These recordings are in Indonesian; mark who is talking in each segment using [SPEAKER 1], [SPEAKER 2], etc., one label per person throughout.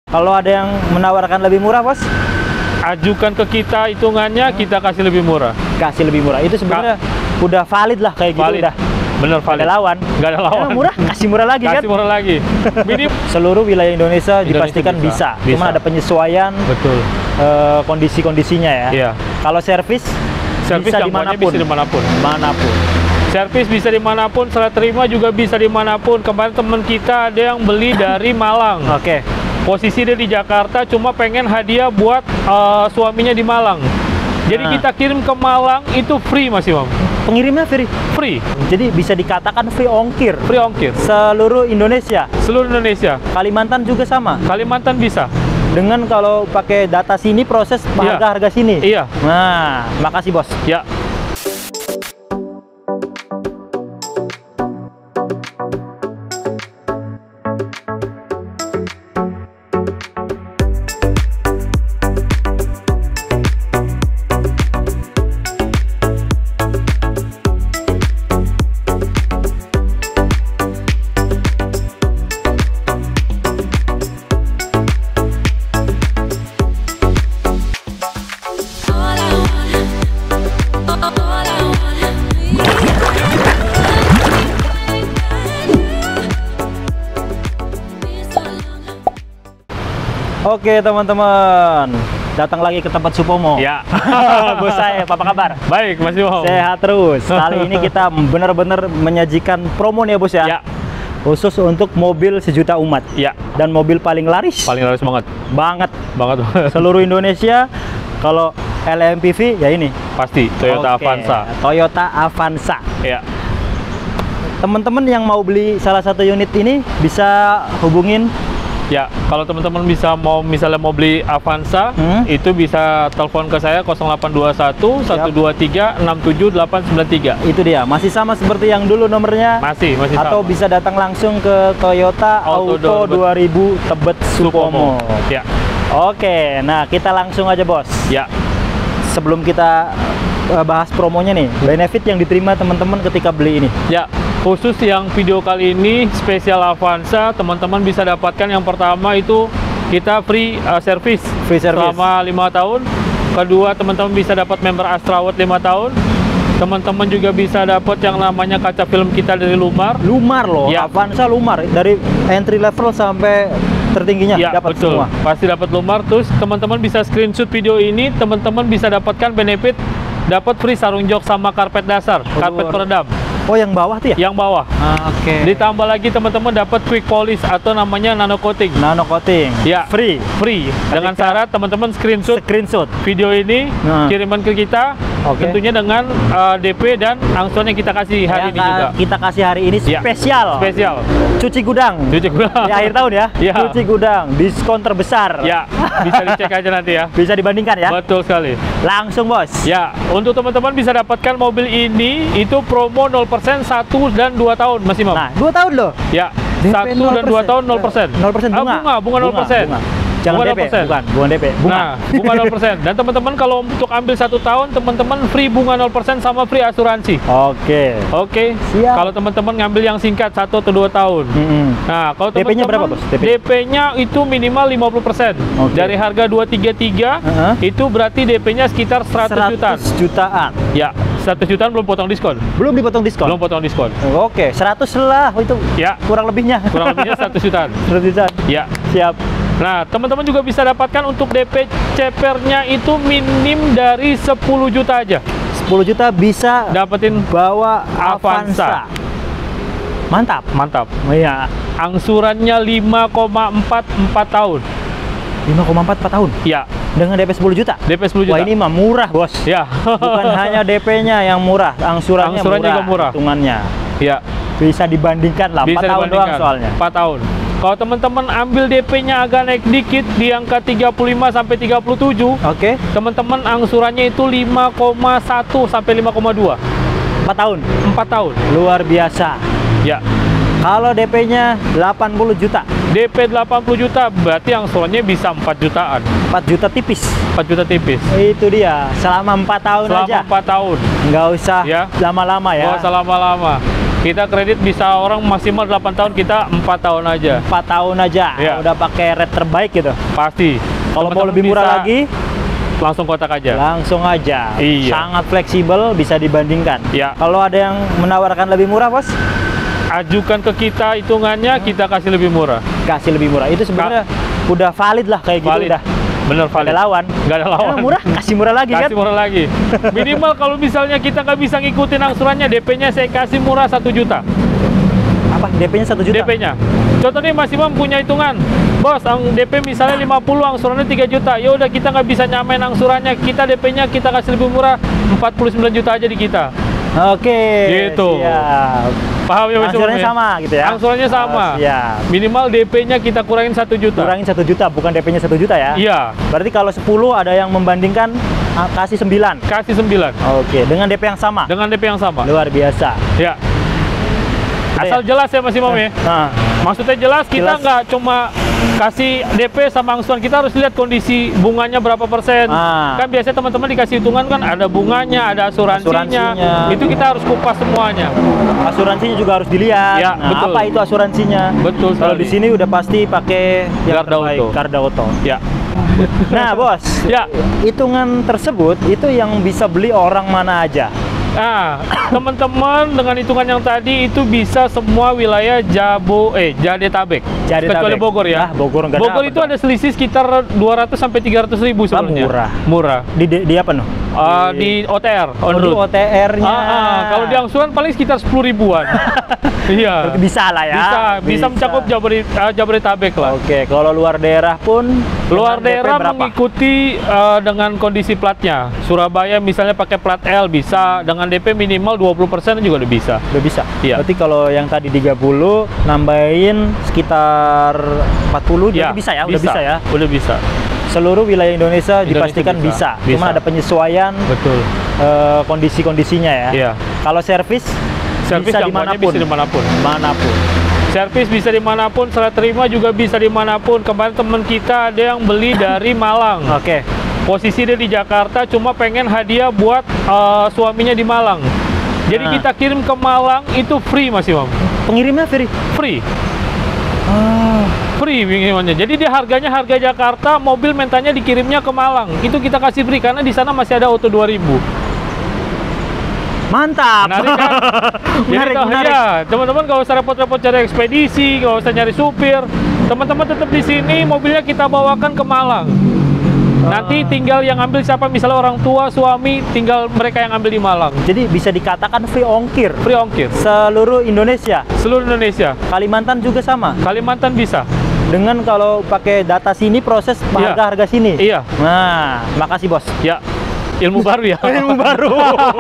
[SPEAKER 1] Kalau ada yang menawarkan lebih murah, Bos?
[SPEAKER 2] Ajukan ke kita hitungannya, kita kasih lebih murah.
[SPEAKER 1] Kasih lebih murah. Itu sebenarnya udah valid lah kayak gitu,
[SPEAKER 2] Valid.
[SPEAKER 1] udah.
[SPEAKER 2] Bener valid.
[SPEAKER 1] Ada lawan.
[SPEAKER 2] Nggak ada lawan.
[SPEAKER 1] Yang murah, kasih murah lagi kan?
[SPEAKER 2] Kasih murah lagi. Minim.
[SPEAKER 1] Seluruh wilayah Indonesia dipastikan bisa. Cuma ada penyesuaian.
[SPEAKER 2] Betul.
[SPEAKER 1] Kondisi-kondisinya ya.
[SPEAKER 2] Iya.
[SPEAKER 1] Kalau servis bisa dimanapun.
[SPEAKER 2] Bisa dimanapun.
[SPEAKER 1] Manapun.
[SPEAKER 2] Servis bisa dimanapun, serah terima juga bisa dimanapun. Kemarin teman kita ada yang beli dari Malang.
[SPEAKER 1] Oke.
[SPEAKER 2] Posisi dia di Jakarta, cuma pengen hadiah buat suaminya di Malang. Jadi kita kirim ke Malang itu free, Mas Imam.
[SPEAKER 1] Pengirimnya free?
[SPEAKER 2] Free.
[SPEAKER 1] Jadi bisa dikatakan free ongkir?
[SPEAKER 2] Free ongkir.
[SPEAKER 1] Seluruh Indonesia?
[SPEAKER 2] Seluruh Indonesia.
[SPEAKER 1] Kalimantan juga sama?
[SPEAKER 2] Kalimantan bisa.
[SPEAKER 1] Dengan kalau pakai data sini, proses harga-harga sini?
[SPEAKER 2] Iya.
[SPEAKER 1] Nah, makasih Bos.
[SPEAKER 2] Ya.
[SPEAKER 1] Oke teman-teman, datang lagi ke tempat Supomo.
[SPEAKER 2] Ya.
[SPEAKER 1] Bos saya, apa kabar?
[SPEAKER 2] Baik, Mas Imam.
[SPEAKER 1] Sehat terus. Kali ini kita benar-benar menyajikan promo nih ya Bos ya.
[SPEAKER 2] Ya.
[SPEAKER 1] Khusus untuk mobil sejuta umat.
[SPEAKER 2] Ya.
[SPEAKER 1] Dan mobil paling laris.
[SPEAKER 2] Paling laris banget.
[SPEAKER 1] Banget. Seluruh Indonesia. Kalau LMPV ya ini.
[SPEAKER 2] Pasti Toyota Avanza.
[SPEAKER 1] Toyota Avanza.
[SPEAKER 2] Ya.
[SPEAKER 1] Teman-teman yang mau beli salah satu unit ini bisa hubungin.
[SPEAKER 2] Ya, kalau teman-teman misalnya mau beli Avanza, itu bisa telepon ke saya 0821 123 67893.
[SPEAKER 1] Itu dia, masih sama seperti yang dulu nomornya.
[SPEAKER 2] Masih
[SPEAKER 1] atau
[SPEAKER 2] sama.
[SPEAKER 1] bisa datang langsung ke Toyota Auto 2000 Tebet Supomo.
[SPEAKER 2] Ya.
[SPEAKER 1] Oke, nah kita langsung aja Bos.
[SPEAKER 2] Ya.
[SPEAKER 1] Sebelum kita bahas promonya nih, benefit yang diterima teman-teman ketika beli ini.
[SPEAKER 2] Ya. Khusus yang video kali ini spesial Avanza, teman-teman bisa dapatkan yang pertama itu kita free service selama 5 tahun. Kedua, teman-teman bisa dapat member Astraword 5 tahun. Teman-teman juga bisa dapat yang namanya kaca film kita dari Lumar.
[SPEAKER 1] Lumar loh,
[SPEAKER 2] ya.
[SPEAKER 1] Avanza Lumar dari entry level sampai tertingginya
[SPEAKER 2] ya,
[SPEAKER 1] dapat
[SPEAKER 2] betul.
[SPEAKER 1] Semua.
[SPEAKER 2] Pasti dapat Lumar. Terus teman-teman bisa screenshot video ini, teman-teman bisa dapatkan benefit dapat free sarung jok sama karpet dasar, karpet peredam.
[SPEAKER 1] Oh, yang bawah tuh ya?
[SPEAKER 2] Yang bawah.
[SPEAKER 1] Oke.
[SPEAKER 2] Ditambah lagi teman-teman dapat quick polish atau namanya nano coating.
[SPEAKER 1] Nano coating.
[SPEAKER 2] Ya.
[SPEAKER 1] Free.
[SPEAKER 2] Dengan syarat teman-teman screenshot video ini, kiriman ke kita. Tentunya dengan DP dan angsuran yang kita kasih hari ini juga.
[SPEAKER 1] Kita kasih hari ini spesial.
[SPEAKER 2] Spesial.
[SPEAKER 1] Cuci gudang.
[SPEAKER 2] Cuci gudang.
[SPEAKER 1] Di akhir tahun ya.
[SPEAKER 2] Ya.
[SPEAKER 1] Cuci gudang. Diskon terbesar.
[SPEAKER 2] Ya. Bisa dicek aja nanti ya.
[SPEAKER 1] Bisa dibandingkan ya.
[SPEAKER 2] Betul sekali.
[SPEAKER 1] Langsung Bos.
[SPEAKER 2] Ya. Untuk teman-teman bisa dapatkan mobil ini itu promo 0% 1 dan 2 tahun Mas Imam.
[SPEAKER 1] Nah, 2 tahun loh.
[SPEAKER 2] Ya.
[SPEAKER 1] DP
[SPEAKER 2] 1 dan 2 tahun 0%.
[SPEAKER 1] 0% bunga.
[SPEAKER 2] Bunga 0%.
[SPEAKER 1] Jangan DP, bukan DP, bunga.
[SPEAKER 2] Nah, bunga 0%. Dan teman-teman kalau untuk ambil 1 tahun, teman-teman free bunga 0% sama free asuransi. Oke.
[SPEAKER 1] Siap.
[SPEAKER 2] Kalau teman-teman ngambil yang singkat 1 atau 2 tahun. Nah, kalau
[SPEAKER 1] DP-nya berapa, Bos?
[SPEAKER 2] DP-nya itu minimal 50%. Dari harga 233, itu berarti DP-nya sekitar 100
[SPEAKER 1] jutaan.
[SPEAKER 2] Ya, 100 jutaan belum potong diskon.
[SPEAKER 1] Belum dipotong diskon?
[SPEAKER 2] Belum potong diskon.
[SPEAKER 1] Oke, 100 lah itu.
[SPEAKER 2] Ya.
[SPEAKER 1] Kurang lebihnya.
[SPEAKER 2] Kurang lebihnya 100 jutaan.
[SPEAKER 1] 100 jutaan.
[SPEAKER 2] Ya.
[SPEAKER 1] Siap.
[SPEAKER 2] Nah, teman-teman juga bisa dapatkan untuk DP CPR-nya itu minim dari 10 juta aja.
[SPEAKER 1] 10 juta bisa
[SPEAKER 2] dapetin
[SPEAKER 1] bawa Avanza. Mantap.
[SPEAKER 2] Oh iya. Angsurannya 5,44 tahun.
[SPEAKER 1] 5,44 tahun?
[SPEAKER 2] Iya.
[SPEAKER 1] Dengan DP 10 juta?
[SPEAKER 2] DP 10 juta.
[SPEAKER 1] Wah, ini mah murah, Bos.
[SPEAKER 2] Ya.
[SPEAKER 1] Bukan hanya DP-nya yang murah, angsurannya
[SPEAKER 2] juga murah.
[SPEAKER 1] Hitungannya.
[SPEAKER 2] Iya.
[SPEAKER 1] Bisa dibandingkan lah, 4 tahun doang soalnya.
[SPEAKER 2] 4 tahun. Kalau teman-teman ambil DP-nya agak naik dikit di angka 35 sampai 37.
[SPEAKER 1] Oke.
[SPEAKER 2] Teman-teman angsurannya itu 5,1 sampai 5,2.
[SPEAKER 1] 4 tahun.
[SPEAKER 2] 4 tahun.
[SPEAKER 1] Luar biasa.
[SPEAKER 2] Ya.
[SPEAKER 1] Kalau DP-nya 80 juta.
[SPEAKER 2] DP 80 juta berarti angsurannya bisa 4 jutaan.
[SPEAKER 1] 4 juta tipis.
[SPEAKER 2] 4 juta tipis.
[SPEAKER 1] Itu dia. Selama 4 tahun aja.
[SPEAKER 2] Selama 4 tahun.
[SPEAKER 1] Nggak usah lama-lama ya.
[SPEAKER 2] Nggak usah lama-lama. Kita kredit bisa orang maksimal 8 tahun, kita 4 tahun aja.
[SPEAKER 1] 4 tahun aja,
[SPEAKER 2] Iya.
[SPEAKER 1] udah pakai rate terbaik gitu.
[SPEAKER 2] Pasti.
[SPEAKER 1] Kalau mau
[SPEAKER 2] Teman-teman
[SPEAKER 1] lebih murah
[SPEAKER 2] bisa
[SPEAKER 1] lagi,
[SPEAKER 2] langsung kontak aja.
[SPEAKER 1] langsung aja.
[SPEAKER 2] Iya.
[SPEAKER 1] Sangat fleksibel, bisa dibandingkan.
[SPEAKER 2] Ya.
[SPEAKER 1] Kalau ada yang menawarkan lebih murah, Bos,
[SPEAKER 2] Ajukan ke kita hitungannya, kita kasih lebih murah.
[SPEAKER 1] kasih lebih murah. Itu sebenarnya udah valid lah kayak gitu,
[SPEAKER 2] Valid.
[SPEAKER 1] udah.
[SPEAKER 2] Bener
[SPEAKER 1] Ada
[SPEAKER 2] valid.
[SPEAKER 1] lawan.
[SPEAKER 2] Nggak ada lawan.
[SPEAKER 1] Yang murah, kasih murah lagi kan?
[SPEAKER 2] Kasih murah lagi. Minimal kalau misalnya kita nggak bisa ngikutin angsurannya, DP-nya saya kasih murah 1 juta.
[SPEAKER 1] Apa? DP-nya 1 juta?
[SPEAKER 2] DP-nya. Contoh nih Mas Imam punya hitungan. Bos, DP misalnya 50, angsurannya 3 juta. Ya udah kita nggak bisa nyamain angsurannya. Kita DP-nya kita kasih lebih murah, 49 juta aja di kita.
[SPEAKER 1] Oke.
[SPEAKER 2] Gitu.
[SPEAKER 1] Siap.
[SPEAKER 2] Paham ya Mas Imam?
[SPEAKER 1] Angsurannya sama gitu ya?
[SPEAKER 2] Angsurannya sama.
[SPEAKER 1] Oh, siap.
[SPEAKER 2] Minimal DP-nya kita kurangin 1 juta.
[SPEAKER 1] Kurangin 1 juta, bukan DP-nya 1 juta ya?
[SPEAKER 2] Iya,
[SPEAKER 1] Berarti kalau 10 ada yang membandingkan kasih 9.
[SPEAKER 2] kasih 9.
[SPEAKER 1] Oke, dengan DP yang sama.
[SPEAKER 2] Dengan DP yang sama.
[SPEAKER 1] Luar biasa.
[SPEAKER 2] Ya. Asal jelas ya Mas Imam ya.
[SPEAKER 1] Nah,
[SPEAKER 2] Maksudnya jelas, kita
[SPEAKER 1] Jelas.
[SPEAKER 2] nggak cuma kasih DP sama angsuran, kita harus lihat kondisi bunganya berapa persen.
[SPEAKER 1] Ah.
[SPEAKER 2] Kan biasanya teman-teman dikasih hitungan kan ada bunganya, ada asuransinya.
[SPEAKER 1] Asuransinya.
[SPEAKER 2] Itu kita harus kupas semuanya.
[SPEAKER 1] asuransinya juga harus dilihat.
[SPEAKER 2] Ya,
[SPEAKER 1] Nah,
[SPEAKER 2] betul.
[SPEAKER 1] apa itu asuransinya?
[SPEAKER 2] Betul
[SPEAKER 1] Kalau
[SPEAKER 2] sekali.
[SPEAKER 1] di sini udah pasti pakai yang
[SPEAKER 2] Garda
[SPEAKER 1] terbaik,
[SPEAKER 2] Auto.
[SPEAKER 1] Garda Auto.
[SPEAKER 2] Ya.
[SPEAKER 1] Nah, Bos,
[SPEAKER 2] Ya.
[SPEAKER 1] hitungan tersebut itu yang bisa beli orang mana aja?
[SPEAKER 2] Nah, teman-teman dengan hitungan yang tadi itu bisa semua wilayah Jabodetabek. Kecuali Bogor ya.
[SPEAKER 1] Ah, Bogor nggak
[SPEAKER 2] Bogor
[SPEAKER 1] dapet
[SPEAKER 2] itu
[SPEAKER 1] dong.
[SPEAKER 2] ada selisih sekitar 200 sampai 300 ribu sebenarnya.
[SPEAKER 1] murah.
[SPEAKER 2] Murah.
[SPEAKER 1] Di apa nih?
[SPEAKER 2] Di OTR, on
[SPEAKER 1] di
[SPEAKER 2] road.
[SPEAKER 1] OTR-nya.
[SPEAKER 2] Kalau di angsuran paling sekitar 10 ribuan. Iya.
[SPEAKER 1] bisa lah ya.
[SPEAKER 2] Bisa mencakup Jabodetabek lah.
[SPEAKER 1] Oke, kalau luar daerah pun
[SPEAKER 2] Luar
[SPEAKER 1] dengan DP
[SPEAKER 2] daerah
[SPEAKER 1] berapa?
[SPEAKER 2] mengikuti dengan kondisi platnya. Surabaya misalnya pakai plat L bisa, dengan DP minimal 20% juga udah bisa.
[SPEAKER 1] Udah bisa.
[SPEAKER 2] Iya.
[SPEAKER 1] Berarti kalau yang tadi 30 nambahin sekitar 40
[SPEAKER 2] Ya,
[SPEAKER 1] udah bisa ya? Udah bisa ya.
[SPEAKER 2] Udah bisa.
[SPEAKER 1] Seluruh wilayah Indonesia dipastikan
[SPEAKER 2] bisa.
[SPEAKER 1] bisa. Cuma
[SPEAKER 2] Bisa.
[SPEAKER 1] ada penyesuaian
[SPEAKER 2] Betul.
[SPEAKER 1] kondisi-kondisinya ya.
[SPEAKER 2] Iya.
[SPEAKER 1] Kalau servis
[SPEAKER 2] Servis
[SPEAKER 1] bisa
[SPEAKER 2] jangkauannya
[SPEAKER 1] dimanapun.
[SPEAKER 2] bisa dimanapun.
[SPEAKER 1] Manapun.
[SPEAKER 2] Servis bisa dimanapun, serah terima juga bisa dimanapun. Kemarin teman kita ada yang beli dari Malang.
[SPEAKER 1] Oke.
[SPEAKER 2] Posisi dia di Jakarta, cuma pengen hadiah buat suaminya di Malang. Jadi
[SPEAKER 1] Nah.
[SPEAKER 2] kita kirim ke Malang itu free Mas Imam.
[SPEAKER 1] Pengirimnya free.
[SPEAKER 2] Free.
[SPEAKER 1] Ah,
[SPEAKER 2] Free pengirimannya. Jadi dia harganya harga Jakarta, mobil mentanya dikirimnya ke Malang. Itu kita kasih free karena di sana masih ada Auto 2000.
[SPEAKER 1] mantap.
[SPEAKER 2] Menarik kan?
[SPEAKER 1] Menarik,
[SPEAKER 2] Jadi
[SPEAKER 1] menarik.
[SPEAKER 2] ya, teman-teman nggak usah repot-repot cari ekspedisi, nggak usah nyari supir. Teman-teman tetap di sini, mobilnya kita bawakan ke Malang. Nanti tinggal yang ambil siapa, misalnya orang tua, suami, tinggal mereka yang ambil di Malang.
[SPEAKER 1] Jadi bisa dikatakan free ongkir.
[SPEAKER 2] Free ongkir.
[SPEAKER 1] Seluruh Indonesia.
[SPEAKER 2] Seluruh Indonesia.
[SPEAKER 1] Kalimantan juga sama.
[SPEAKER 2] Kalimantan bisa.
[SPEAKER 1] Dengan kalau pakai data sini proses
[SPEAKER 2] Iya.
[SPEAKER 1] harga sini.
[SPEAKER 2] Iya.
[SPEAKER 1] Nah, makasih bos.
[SPEAKER 2] Ya, ilmu baru ya.
[SPEAKER 1] Ilmu baru.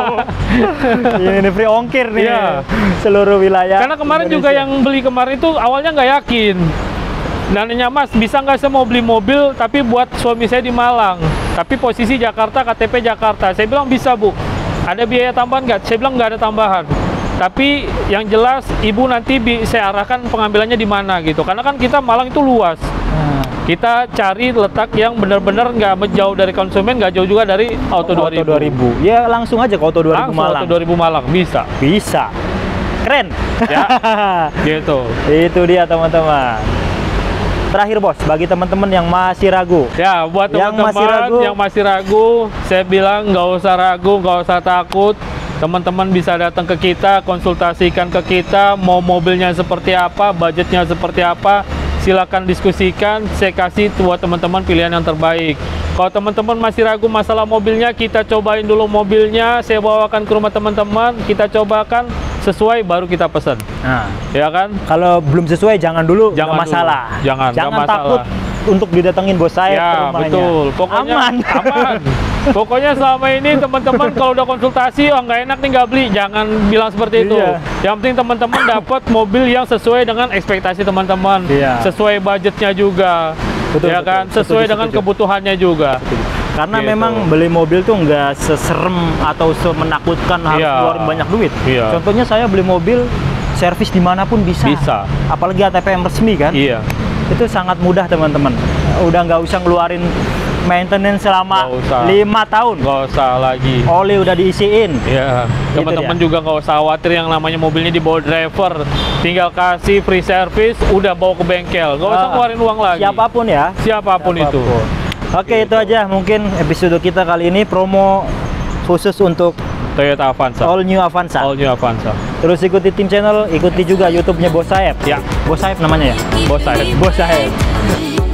[SPEAKER 1] Ini free ongkir nih.
[SPEAKER 2] Iya.
[SPEAKER 1] Seluruh wilayah.
[SPEAKER 2] Karena kemarin juga
[SPEAKER 1] Indonesia.
[SPEAKER 2] yang beli kemarin itu awalnya nggak yakin. Nanya Mas, bisa nggak saya mau beli mobil tapi buat suami saya di Malang, tapi posisi Jakarta, KTP Jakarta. Saya bilang bisa Bu. Ada biaya tambahan nggak? Saya bilang nggak ada tambahan. Tapi yang jelas ibu nanti saya arahkan pengambilannya di mana gitu. Karena kan kita Malang itu luas.
[SPEAKER 1] Nah,
[SPEAKER 2] Kita cari letak yang benar-benar nggak jauh dari konsumen, nggak jauh juga dari Auto 2000.
[SPEAKER 1] 2000. Ya langsung aja ke Auto 2000
[SPEAKER 2] Langsung
[SPEAKER 1] Malang.
[SPEAKER 2] Auto 2000 Malang bisa.
[SPEAKER 1] Bisa. Keren.
[SPEAKER 2] Ya, gitu.
[SPEAKER 1] Itu dia teman-teman. Terakhir bos, bagi teman-teman yang masih ragu.
[SPEAKER 2] Ya, buat
[SPEAKER 1] Yang masih
[SPEAKER 2] teman-teman
[SPEAKER 1] ragu.
[SPEAKER 2] yang masih ragu, saya bilang nggak usah ragu, nggak usah takut. Teman-teman bisa datang ke kita, konsultasikan ke kita, mau mobilnya seperti apa, budgetnya seperti apa, silakan diskusikan. Saya kasih buat teman-teman pilihan yang terbaik. Kalau teman-teman masih ragu masalah mobilnya, kita cobain dulu mobilnya, saya bawakan ke rumah teman-teman, kita cobakan sesuai, baru kita pesan.
[SPEAKER 1] Nah,
[SPEAKER 2] Ya kan?
[SPEAKER 1] kalau belum sesuai jangan dulu,
[SPEAKER 2] Jangan
[SPEAKER 1] nggak masalah.
[SPEAKER 2] dulu. Jangan nggak
[SPEAKER 1] takut untuk didatengin bos saya ke
[SPEAKER 2] Ya,
[SPEAKER 1] rumahnya.
[SPEAKER 2] betul. Pokoknya
[SPEAKER 1] aman.
[SPEAKER 2] aman. Pokoknya selama ini teman-teman kalau udah konsultasi, oh nggak enak nih nggak beli, jangan bilang seperti itu.
[SPEAKER 1] Iya.
[SPEAKER 2] Yang penting teman-teman dapat mobil yang sesuai dengan ekspektasi teman-teman,
[SPEAKER 1] Iya.
[SPEAKER 2] sesuai budgetnya juga,
[SPEAKER 1] Betul,
[SPEAKER 2] ya
[SPEAKER 1] betul.
[SPEAKER 2] kan, sesuai
[SPEAKER 1] Setuju,
[SPEAKER 2] dengan
[SPEAKER 1] setuju.
[SPEAKER 2] kebutuhannya juga.
[SPEAKER 1] Karena
[SPEAKER 2] Gitu.
[SPEAKER 1] memang beli mobil tuh nggak seserem atau semenakutkan harus
[SPEAKER 2] Iya.
[SPEAKER 1] keluarin banyak duit.
[SPEAKER 2] Iya.
[SPEAKER 1] Contohnya saya beli mobil, servis dimanapun bisa.
[SPEAKER 2] Bisa.
[SPEAKER 1] Apalagi ATPM resmi kan.
[SPEAKER 2] Iya,
[SPEAKER 1] Itu sangat mudah teman-teman. Udah nggak usah ngeluarin maintenance selama
[SPEAKER 2] Nggak usah.
[SPEAKER 1] 5 tahun.
[SPEAKER 2] Nggak usah lagi.
[SPEAKER 1] Oli udah diisiin.
[SPEAKER 2] Ya,
[SPEAKER 1] Gitu
[SPEAKER 2] teman-teman
[SPEAKER 1] ya?
[SPEAKER 2] juga nggak usah khawatir yang namanya mobilnya dibawa driver. Tinggal kasih free service, udah bawa ke bengkel. Nggak usah keluarin uang lagi.
[SPEAKER 1] Siapapun ya.
[SPEAKER 2] Siapapun itu.
[SPEAKER 1] Oke, itu aja mungkin episode kita kali ini, promo khusus untuk
[SPEAKER 2] Toyota Avanza.
[SPEAKER 1] All New Avanza.
[SPEAKER 2] All New Avanza.
[SPEAKER 1] Terus ikuti tim channel, ikuti juga YouTube-nya Bos Saeb.
[SPEAKER 2] Ya.
[SPEAKER 1] Bos Saeb namanya ya?
[SPEAKER 2] Bos saya.
[SPEAKER 1] Bos Saeb.